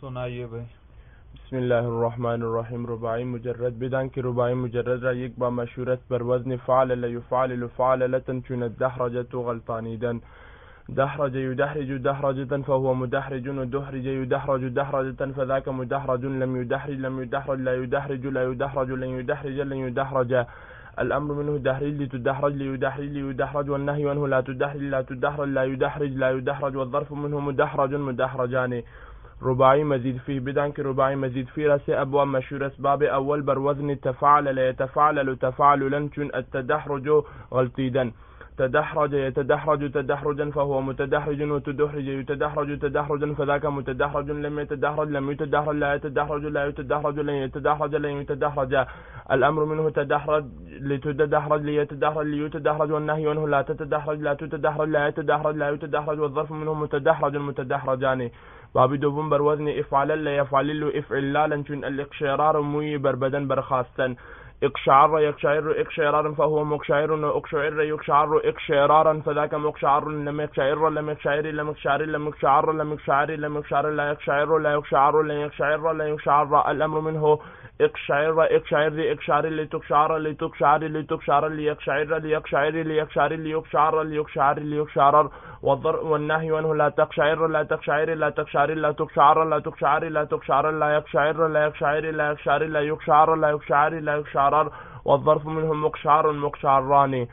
सुनाइए भाई। बिस्मिल्लाहिर्रहमानिर्रहीम। रुबाई मुजर्रद बिदान की रुबाई मुजर्रद را یک با مشهورت بر وزن فعل يفعل فعلة چون الدحرجة غلطانیدن. دحرج يدحرج دحرجة فهو مدحرج، ودحرج يدحرج دحرجة فذاك مدحرج. لم يدحرج لم يدحرج لا يدحرج لا يدحرج لن يدحرج لن يدحرج. الأمر منه دحرج لتدحرج ليدحرج ليدحرج، والنهي عنه لا تدحرج لا تدحرج لا يدحرج لا يدحرج، والظرف منه مدحرج مدحرجان. رباعی مزید فيه بدان که رباعی مزید فيه را سه ابواب مشهور است. باب اول بر وزن تفعل يتفعلل تفعللا چون التدحرج غلطیدن. تدحرج يتدحرج تدحرجا فهو متدحرج، وتدحرج يتدحرج تدحرجا فذاك متدحرج. لم يتدحرج لم يتدحرج لا يتدحرج لا يتدحرج لن يتدحرج لن يتدحرج. الأمر منه تدحرج لتدحرج ليتدحرج ليتدحرج، والنهي عنه لا تتدحرج لا تتدحرج لا يتدحرج لا يتدحرج، والظرف منه متدحرج متدحرجان. باب دوم بر وزن افعلل يفعلل افعلالا چون الاقشعرار موی بر بدن برخاستن. اقشعر يقشعر اقشعرارا فهو مقشعر، واقشعر يقشعر اقشعرارا فذاك مقشعر. لم يقشعر لم يقشعر لم يقشعر لم يقشعر لم يقشعر لم يقشعر لا يقشعر لا يقشعر لن يقشعر لا يقشعر. الأمر منه اقشعر اقشعر اقشعر لتقشعر لتقشعر لتقشعر ليقشعر ليقشعر ليقشعر ليقشعر ليقشعر ليقشعر، والنهي عنه لا تقشعر لا تقشعر لا تقشعر لا تقشعر لا تقشعر لا تقشعر لا يقشعر لا يقشعر لا يقشعر لا يقشعر لا يقشعر لا يقشعر، والظرف منه مقشعر مقشعران.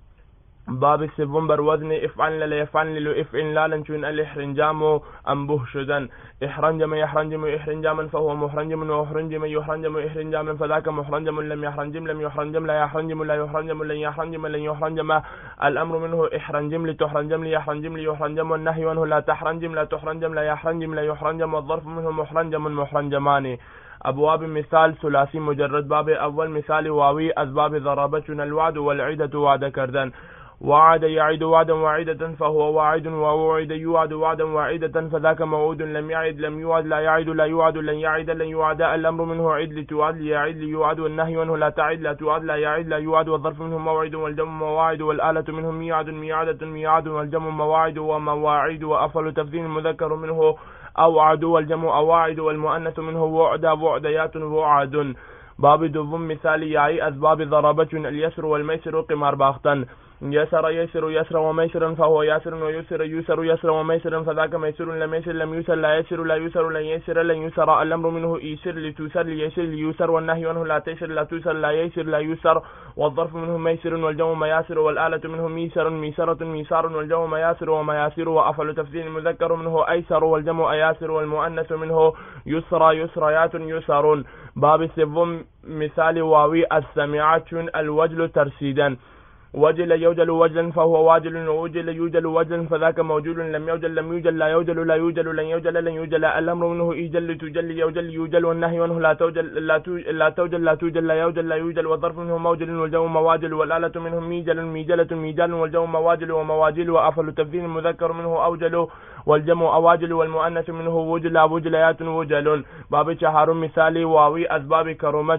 باب سوم بر وزن افعل ليفعل افعلالا چون الاحرنجام انبه شدن. احرنجم يحرنجم احرنجاما فهو محرنجم، واحرنجم يحرنجم احرنجاما فذاك محرنجم. لم يحرنجم لم يحرنجم لا يحرنجم لا يحرنجم لن يحرنجم لن يحرنجم. الامر منه احرنجم لتحرنجم ليحرنجم ليحرنجم، والنهي عنه لا تحرنجم لا تحرنجم لا يحرنجم لا يحرنجم، والظرف منه محرنجم محرنجمان. ابواب مثال ثلاثی مجرد. باب اول مثال واوی از باب ضربه چون الوعد والعیدة وعده کردن. وعد يعد وعدا وعيدة فهو واعد، ووعد يوعد وعدا وعيدة فذاك موعود. لم يعد لم يوعد لا يعد لا يوعد لن يعد لن يوعد. الأمر منه عد لتوعد ليعد ليوعد، والنهي عنه لا تعد لا توعد لا يعد لا يوعد، والظرف منه موعد والجمع مواعد، والآلة منه ميعاد ميعادة ميعاد، والجمع مواعد ومواعيد. وأفضل تفضيل المذكر منه أوعد، والجمع أواعد، والمؤنث منه وعد وعديات وعد. باب دوم مثال یایی از باب ضربه چون اليسر والميسر قمار باختن. يسر يسر يسر وميسرا فهو يسر، ويسر يسر يسر وميسرا فذاك ميسر. لم يسر لم يسر لا يسر لا يسر لن يسر لن يسر. الأمر منه يسر لتسر ليسر ليسر، والنهي عنه لا تيسر لا تسر لا يسر لا يسر، والظرف منه ميسر والجمع مياسر، والآلة منه ميسر ميسرة ميسار، والجمع مياسر ومياسر. وأفضل تفضيل المذكر منه أيسر، والجمع أياسر، والمؤنث منه يسرى يسريات يسرون. باب سوم مثال واوي السميعة چون الوجل ترسيدا. وجل يوجل وجلا فهو واجل، ووجل يوجل وجلا فذاك موجول. لم يوجل لم يوجل لا يوجل لا يوجل لن يوجل لن يوجل. الأمر منه إيجل تجل يوجل يوجل، والنهي عنه لا توجل لا توجل لا توجل لا يوجل لا يوجل، والظرف منه موجل والجو مواجل، والآلة منه ميجل ميجلة ميجال، والجو مواجل ومواجل. وأفضل تفضيل المذكر منه أوجل، والجمع أواجل، والمؤنث منه وجل وجليات وجل. باب چهارم مثال واوی اسباب کرامه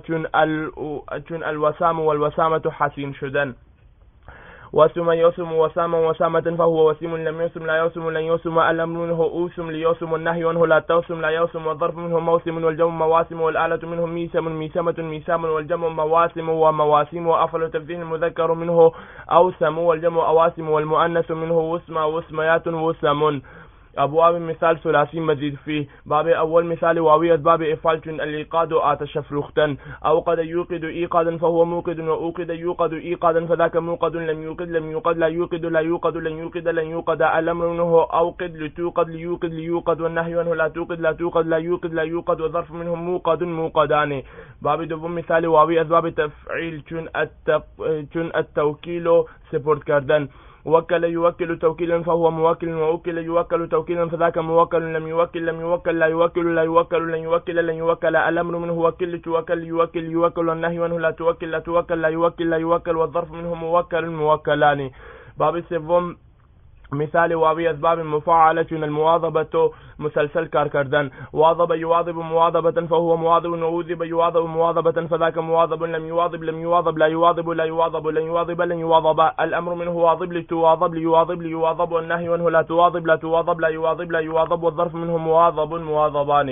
چون الوسام والوسامة حسین شدن. وسم يوسم وساما وسامة فهو وسيم. لم يوسم لا يوسم لن يوسم. الأمر منه أوسم ليوسم، والنهي عنه لا توسم لا يوسم، والظرف منه موسم والجمع مواسم، والآلة منه ميسم ميسمة ميسام، والجمع مواسم ومواسم. وأفضل تفضيل المذكر منه أوسم، والجمع أواسم، والمؤنث منه وسمى وسميات وسم. ابواب مثال ثلاثی مزید فيه. باب اول مثال واوی از باب افعال چون الايقاد آتش افروختن. اوقد يوقد ايقادا فهو موقد، واوقد يوقد ايقادا فذاك موقد. لم يوقد لم يوقد لا يوقد لا يوقد لن يوقد لن يوقد. الامر منه اوقد لتوقد ليوقد ليوقد، والنهي عنه لا توقد لا توقد لا يوقد لا يوقد، وظرف منه موقد موقدان. باب دوم مثال واوی از باب تفعیل چون التوکیل سپرد کردن. وكل يوكل توكيلا فهو موكل، ووكل يوكل توكيلا فذاك موكل. لم يوكل لم يوكل لا يوكل لا يوكل لن يوكل لن يوكل. الأمر منه وكل توكل يوكل يوكل، والنهي عنه لا توكل لا توكل لا يوكل لا يوكل، والظرف منه موكل موكلان. باب سوم مثال واوی اسباب مفاعله چون المواظبه مسلسل کار کردن. واظب يواظب مواظبة فهو مواظب، ووظب يواظب مواظبة فذاك مواظب. لم يواظب لم يواظب لا يواظب لا يواظب لن يواظب لن يواظب. الأمر منه واظب لتواظب ليواظب ليواظب، والنهي عنه لا تواظب لا تواظب لا يواظب لا يواظب، والظرف منه مواظب مواظبان.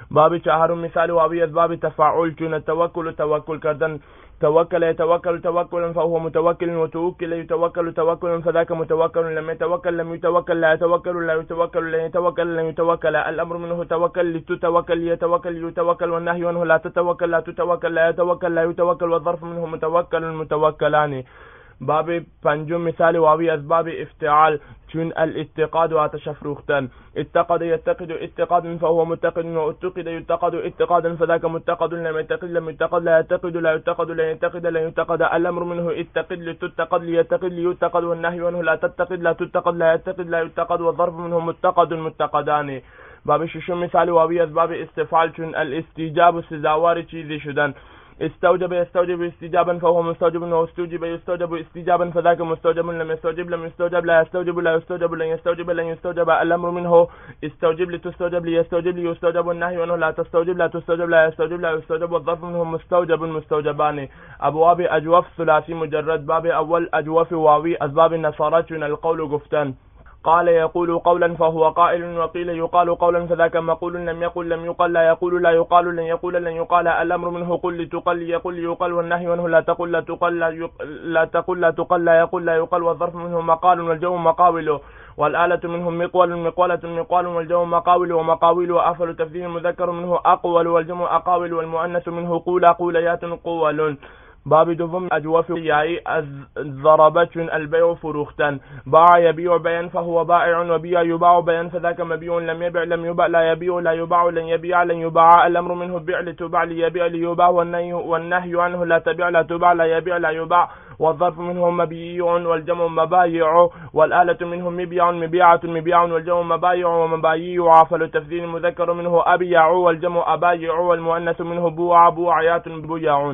باب چهارم مثال واوی از باب تفاعل چون توکل کردن. توكل يتوكل توكلا فهو متوكل، وتوكل يتوكل توكلا فذاك متوكل، لم يتوكل لم يتوكل، لا يتوكل لا يتوكل، لن يتوكل لن يتوكل. الأمر منه توكل، لتتوكل يتوكل يتوكل، والنهي عنه لا تتوكل لا تتوكل، لا يتوكل لا يتوكل، والظرف منه متوكل متوكلان. باب پنجم مثال واوی از باب افتعال چون الاتقاد و تشفروختن. اتقد يتقد اتقادا فهو متقد، واتقد يتقد اتقادا فذاك متقد، لم يتقد لم يتقد، لا يتقد لا يتقد، لا يتقد لا يتقد. الامر منه اتقد لتتقد ليتقد ليتقد، والنهي عنه لا تتقد لا تتقد، لا يتقد لا يتقد، والظرف منه متقد متقدان. باب ششم مثال واوی از باب استفعال چون الاستجاب سزاوار چیزی شدن. استوجب يستوجب استجابا فهو مستوجب، واستوجب يستوجب استجابا فذاك مستوجب، لم يستوجب لم يستوجب، لا يستوجب لا يستوجب، لن يستوجب لن يستوجب. الامر منه استوجب لتستوجب ليستوجب ليستوجب، والنهي عنه لا تستوجب لا تستوجب، لا يستوجب لا يستوجب، والظرف منه مستوجب مستوجبان. ابواب اجوف ثلاثي مجرد. باب اول اجوف واوي اسباب النصارى چون القول گفتن. قال يقول قولا فهو قائل، وقيل يقال قولا فذاك مقول، لم يقل لم يقل، لا يقول لا يقال، لن يقول لن يقال. الامر منه قل لتقل يقل ليقل، والنهي عنه لا تقل لا تقل، لا تقل لا تقل، لا يقل لا يقل، والظرف منه مقال والجو مقاول، والآلة منهم مقول مقولة مقال، والجو مقاول ومقاويل، وأفل تفديل المذكر منه أقول، والجمع أقاول، والمؤنث منه قولا قوليات قول. باب دوم اجوف یای از ضربه چون البيع فروختن. باع يبيع بيعا فهو بائع، وبيع يباع بيعا فذاك مبيع، لم يبع لم يباع، لا يبيع لا يباع، لن يبيع لن يباع. الامر منه بيع لتباع ليبيع ليباع، والنهي عنه لا تبيع لا تباع، لا يبيع لا يباع، والظرف منهم مبيع والجمع مبايع، والآلة منهم مبيع مبيعة مبيع، والجمع مبايع ومبايع. فالتفذيل المذكر منه أبيع، والجمع أبايع، والمؤنث منه بوع بوعيات بويع.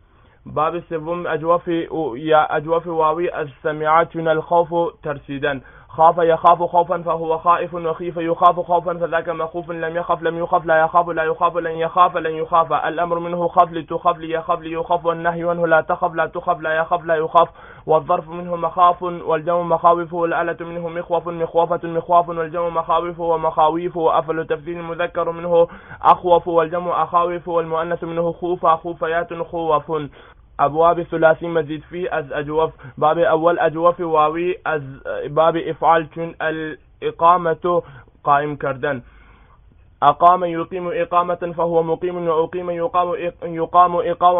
باب سوم اجوف واوي السمعات من الخوف ترسيدا. خاف يخاف خوفا فهو خائف، وخيف يخاف خوفا فذاك مخوف، لم يخف لم يخف، لا يخاف لا يخاف، لن يخاف لن يخاف. الامر منه خف لتخف ليخف ليخف، والنهي عنه لا تخف لا تخف، لا يخف لا يخاف، والظرف منه مخاف والجمع مخاوف، والآلة منه مخوف مخوفة مخواف، والجمع مخاوف ومخاويف، وأفل تفذيل المذكر منه أخوف، والجمع أخاوف، والمؤنث منه خوفا خوفيات خوف. ابواب ثلاثی مزید فيه از اجوف. باب اول اجوف واوی از باب افعال چون الاقامه قائم کردن. اقام يقيم اقامه فهو مقيم، واقيم يقام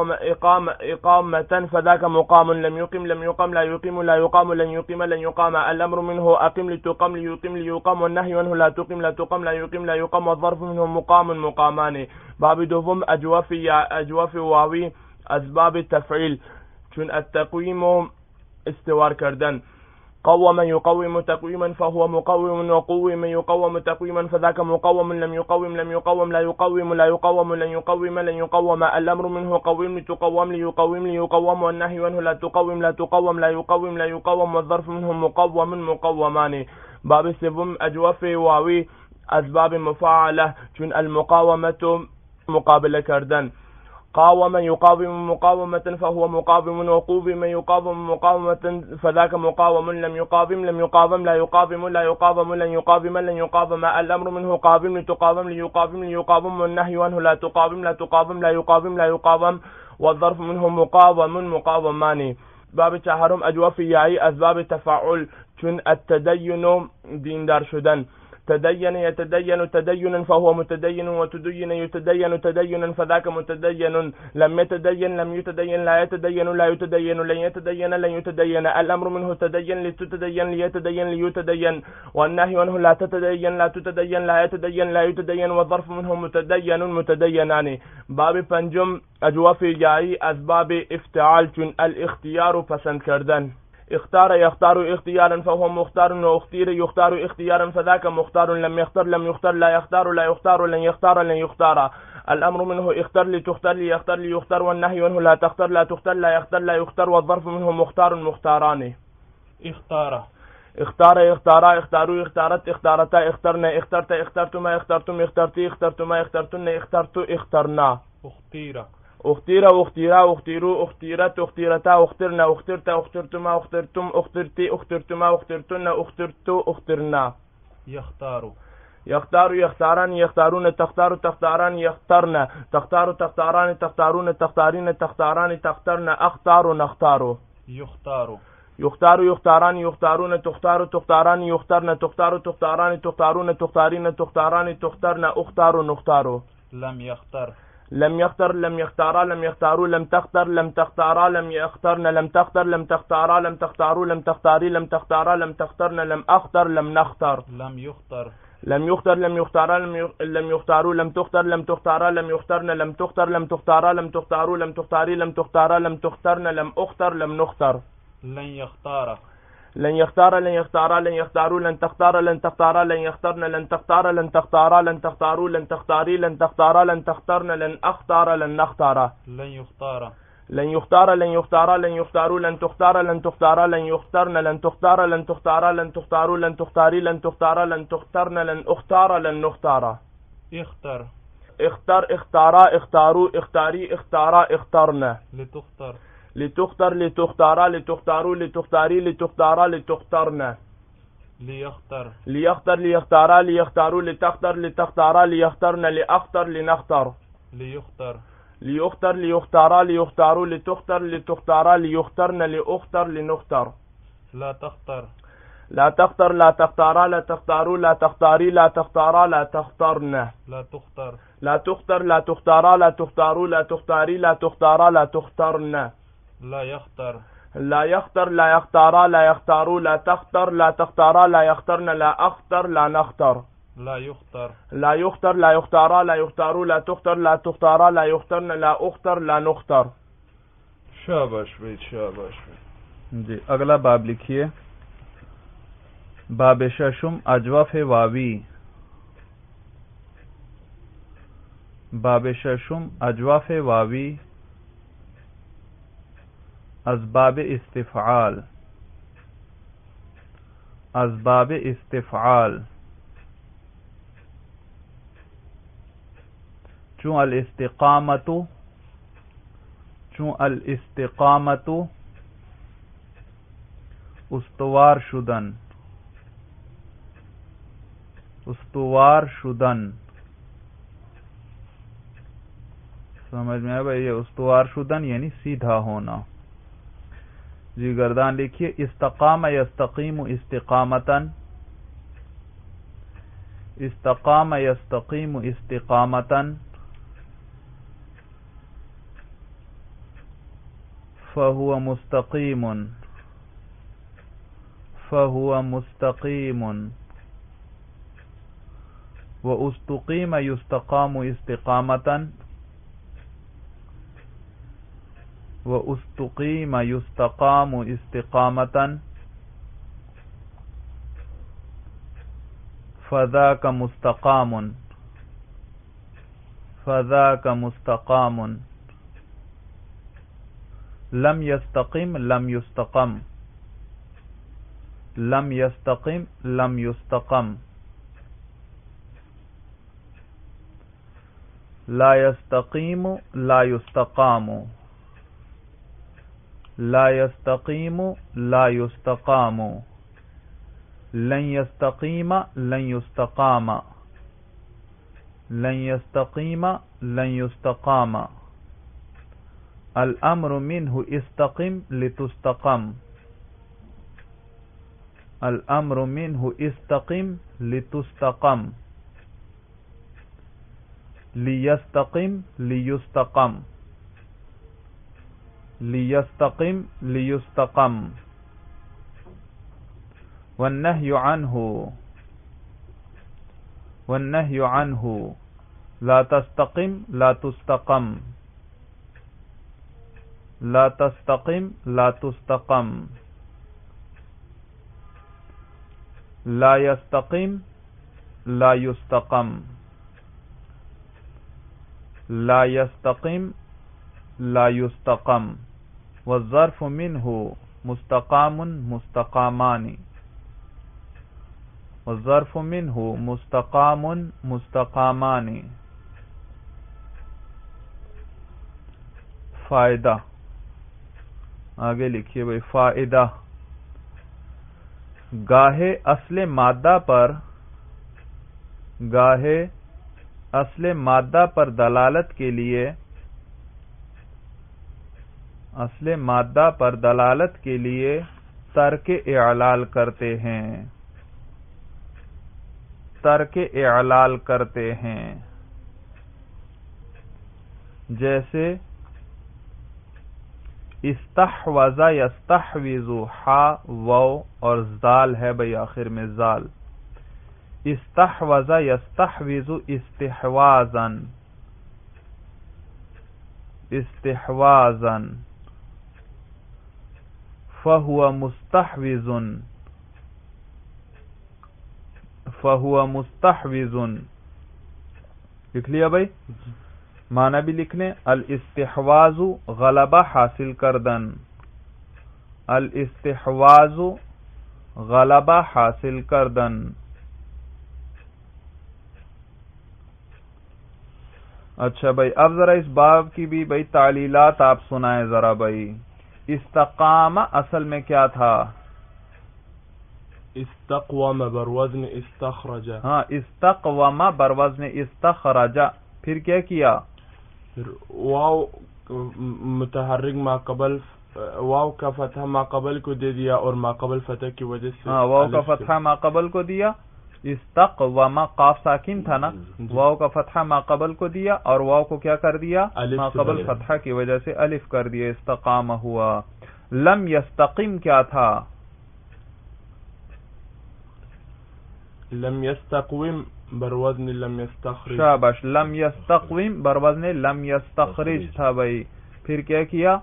اقامه فذاك مقام، لم يقم لم يقم، لا يقيم لا يقام، لن يقيم لن يقام. الامر منه اقم لتقم ليقيم ليقام، والنهي عنه لا تقم لا تقم، لا يقيم لا يقام، والظرف منه مقام مقامان. باب دوم اجوف واوی اسباب تفعیل چون التقویم استوار کردن. قوم يقوم تقويما فهو مقوم، وقوم يقوم تقويما فذاك مقوم، لم يقوم لم يقوم، لا يقوم لا يقوم، لن يقوم لن يقوم. الامر منه قوم لتقوم ليقوم ليقوم، والنهي عنه لا تقوم لا تقوم، لا يقوم لا يقوم، والظرف منه مقوم مقومان. باب سوم اجوف واوی اسباب مفاعله چون المقاومه مقابله کردن. قاوم يقاوم مقاومة فهو مقاوم، وقوم يقاوم مقاومة فذاك مقاوم، لم يقاوم لم يقاوم، لا يقاوم لا يقاوم، لن يقاوم لن يقاوم. الأمر منه قاوم لتقاوم ليقاوم ليقاوم، والنهي عنه لا تقاوم لا تقاوم، لا يقاوم لا يقاوم، والظرف منه مقاوم مقاومان. باب چهارم اجوف یای اسباب تفاعل چون التدین دیندار شدن. تدين يتدين تدينا فهو متدين، وتدين يتدين تدينا فذاك متدين، لم يتدين لم يتدين، لا يتدين لا يتدين، لن يتدين لن يتدين. الأمر منه تدين لتتدين ليتدين ليتدين، والنهي عنه لا تتدين لا تتدين، لا يتدين لا يتدين، والظرف منه متدين متدينان. باب پنجم اجوف جایی اسباب افتعال چون الاختیار پسند کردن. اختار يختار اختيارا فهو مختار، واختير يختار اختيارا فذاك مختار، لم يختار لم يختار، لا يختار لا يختار، لن يختار لن يختار. الأمر منه اختر لتختار ليختار ليختار، والنهي عنه لا تختار لا تختار، لا يختار لا يختار، والظرف منه مختار مختاران. اختار يختارا اختاروا اختارت اختارتا اخترنا اخترت اخترتما اخترتم اخترتي اخترتما اخترتن اخترت اخترنا. اختير اختيرا اختيروا اختيرت اختيرتا اخترنا اخترت اخترتما اخترتم اخترتي اخترتما اخترتن اخترت اخترنا. يختار يختاران يختارون تختار تختاران يخترن تختار تختاران تختارون تختارين تختاران تخترن أختار نختار يختار يختار يختاران يختارون تختار تختاران يخترن تختار تختاران تختارون تختارين تختاران تخترن أختار نختار لم يختر لم يختر لم يختارا لم يختاروا لم تختر لم تختارا لم يخترن لم تختر لم تختارا لم تختاروا لم تختاري لم تختارا لم تخترن لم أختر لم نختر لم يختر لم يختر لم يختارا لم يختاروا لم تختر لم تختارا لم يخترن لم تختر لم تختارا لم تختاروا لم تختاري لم تختارا لم تخترن لم أختر لم نختر لن يختار لن يختار لن يختارا لن يختاروا لن تختار لن تختارا لن يخترن لن تختار لن تختارا لن تختاروا لن تختاري لن تختارا لن تخترن لن أختار لن نختار لن يختار لن يختار لن يختارا لن يختاروا لن تختار لن تختارا لن يخترن لن تختار لن تختارا لن تختاروا لن تختاري لن تختارا لن تخترن لن أختار لن نختار اختر اختر اختارا اختاروا اختاري اختارا اخترن لتختر لتختر لتختارا لتختاروا لتختاري لتختارا لتخترن ليختر ليختر ليختارا ليختاروا لتختر لتختارا ليخترن لأختر لنختر ليختر ليختر ليختارا ليختاروا لتختر لتختارا ليخترن لأختر لنختر لا تختر لا تختر لا تختارا لا تختاروا لا تختاري لا تختارا لا تخترن لا تختر لا تختر لا تختارا لا تختاروا لا تختاري لا تختارا لا تخترن لا يختر لا يختر لا يختارا لا يختاروا لا تختر لا تختارا لا يخترن لا أختر لا نختر لا يختر لا يختر لا يختارا لا يختاروا لا تختر لا تختارا لا يخترن لا أختر لا نختر. شاباش بھائی شاباش بھائی. جی اگلا باب لکھیے. باب ششم اجوف واوی. باب ششم اجوف واوی اسباب استفعال. اسباب استفعال چون الاستقامت استوار شدن. استوار شدن سمجھ میں آیا بھائی؟ یہ استوار شدن یعنی سیدھا ہونا. جی گردان لکھیے. استقام یستقیم استقامتن. استقام یستقیم استقامتن فهو مستقیم. فهو مستقیم. واستقیم یستقام استقامتن. واستقیم یستقام استقامتن فذاک مستقام. فذاک مستقام. لم يستقم لم يستقم. لم يستقم لم يستقم. لا يستقيم لا يستقام. لا يستقيم لا يستقام. لن يستقيم لن يستقام. لن يستقيم لن يستقام. الامر منه استقم لتستقم. الامر منه استقم لتستقم. ليستقم ليستقم. ليستقم ليستقم. والنهي عنه. والنهي عنه لا تستقم لا تستقم. لا تستقم لا تستقم. لا يستقم لا يستقم. لا يستقم لا يستقم. والظرف منه مستقام مستقامان. والظرف منه مستقام مستقامان. فائدہ آگے لکھیے بھائی. فائدہ گاہے اصل مادہ پر گاہے اصل مادہ پر دلالت کے لیے ترک اعلال کرتے ہیں جیسے استحوذ یستحوذ، ہا واو اور زال ہے بھئی آخر میں زال. استحوذ یستحوذ استحواذا فهو مستحوذ. لکھ لیا بھائی؟ معنی بھی لکھ لیں. الاستحواذ غلبہ حاصل کردن، الاستحواذ غلبہ حاصل کردن. اچھا بھائی، اب ذرا اس باب کی بھی بھائی تعلیلات آپ سنائیں ذرا بھائی. استقامہ اصل میں کیا تھا؟ استقوم بروزن استخرج. ہاں، استقوم بروزن استخرج. پھر کیا کیا؟ پھر واو متحرک ما قبل، واو کا فتحہ ما قبل کو دے دیا اور ما قبل فتح کی وجہ سے. ہاں، واو کا فتحہ ما قبل کو دیا. استقوم قاف ساکن تھا نا، واو کا فتحہ ما قبل کو دیا اور واو کو کیا کر دیا؟ ما قبل فتحہ کی وجہ سے الف کر دیا، استقام ہوا. لم یستقم کیا تھا؟ لم یستقوم بروزن لم یستخرج. شاباش، لم یستقوم بروزن لم یستخرج تھا بھائی. پھر کیا کیا؟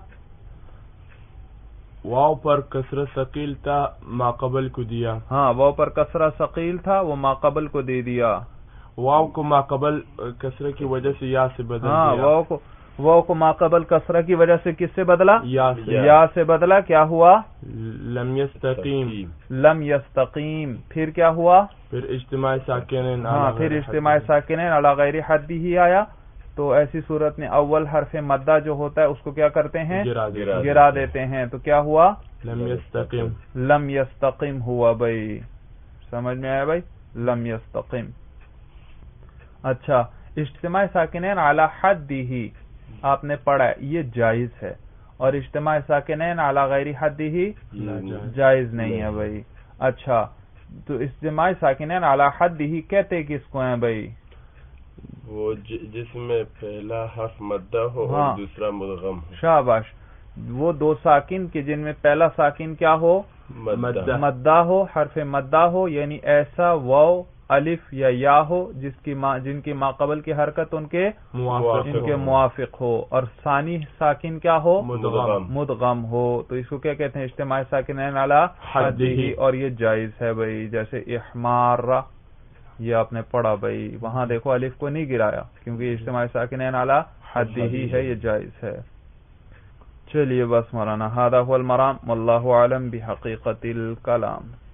واو پر کسرہ ثقیل تھا، ما قبل کو دیا. ہاں، واو پر کسرہ ثقیل تھا، وہ ما قبل کو دے دیا. واو کو ما قبل کسرہ کی وجہ سے یا سے بدل ہاں، دیا. واو کو ما قبل کسرہ کی وجہ سے کس سے بدلا؟ یا سے بدلا. کیا ہوا؟ لم یستقیم. لم یستقیم. پھر کیا ہوا؟ پھر اجتماع ساکنین. ہاں، پھر اجتماع ساکنین علی غیر حد ہی آیا. تو ایسی صورت میں اول حرف مدہ جو ہوتا ہے اس کو کیا کرتے ہیں؟ گرا دیتے ہیں. تو کیا ہوا؟ لم یستقیم. لم یستقیم ہوا بھائی. سمجھ میں آیا بھائی؟ لم یستقیم. اچھا، اجتماع ساکنین علی حدہ آپ نے پڑھا ہے، یہ جائز ہے، اور اجتماع ساکنین علی غیر حدہ جائز نہیں ہے بھائی. اچھا، تو اجتماع ساکنین علی حدہ کہتے کس کو ہیں بھائی؟ وہ جس میں پہلا حرف مدہ ہو اور دوسرا مدغم ہو. شاباش. وہ دو ساکن کے جن میں پہلا ساکن کیا ہو؟ مدہ ہو، حرف مدہ ہو، یعنی ایسا واو الف یا ہو جن کی ما قبل کی حرکت ان کے موافق ہو، اور ثانی ساکن کیا ہو؟ مدغم ہو. تو اس کو کیا کہتے ہیں؟ اجتماع ساکنین علی حدہ. اور یہ جائز ہے بھائی. جیسے احمار، یہ آپ نے پڑھا بھائی، وہاں دیکھو الف کو نہیں گرایا کیونکہ اجتماع ساکنین علی حدہ ہی ہے، یہ جائز ہے. چلیے بس مولانا، ھذا ھو المرام واللہ اعلم بحقیقت الکلام.